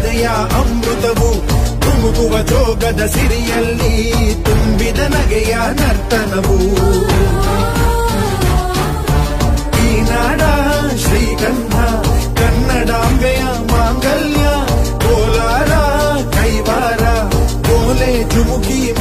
ಭಾವನೆಯ ಅಮೃತವು ಧುಮುಕುವ ಜೋಗದ ಸಿರಿಯಲ್ಲಿ ತುಂಬಿದ ನಗೆಯ ನರ್ತನವು. ಈ ನಾಡ ಶ್ರೀಗಂಧ ಕನ್ನಡಾಂಬೆಯ ಮಾಂಗಲ್ಯ, ಕೋಲಾರ ಕೈವಾರ ಕೋಲೆ ಜುಮುಕಿ